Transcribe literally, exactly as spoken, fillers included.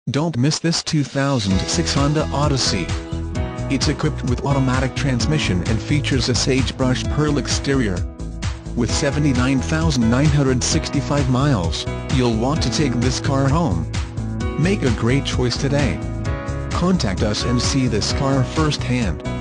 Don't miss this two thousand six Honda Odyssey. It's equipped with automatic transmission and features a sagebrush pearl exterior. With seventy-nine thousand nine hundred sixty-five miles, you'll want to take this car home. Make a great choice today. Contact us and see this car firsthand.